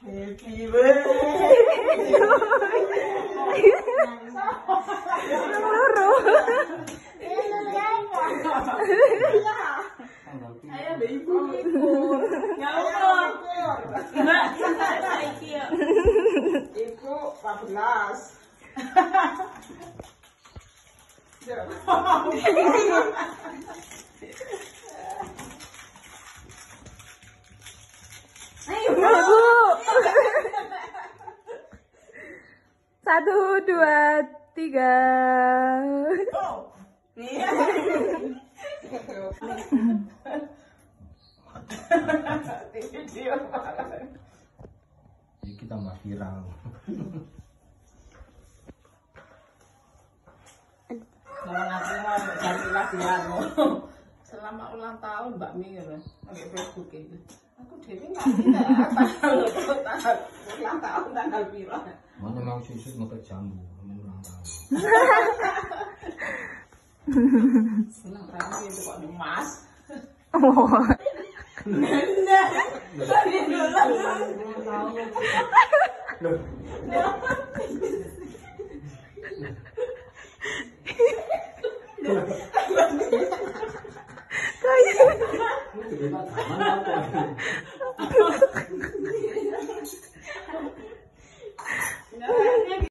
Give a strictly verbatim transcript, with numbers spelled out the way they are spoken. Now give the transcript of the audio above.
Happy birthday. Ayo deh ibu ikut. Ngawur. Mbak, saiki ya. Ibu empat belas. Ayo Bu. Satu, dua, tiga. Oh. Nih. Jadi kita tambah viral. Selama ulang tahun Mbak Mi ya, pakai Facebook itu. Aku dewi nggak tidak tanggal tanggal ulang tahun tanggal piro. Mana mau susu ngepet jambu, ulang tahun. Ulang tahun itu kok emas. Oh. Nah, tadi dulu.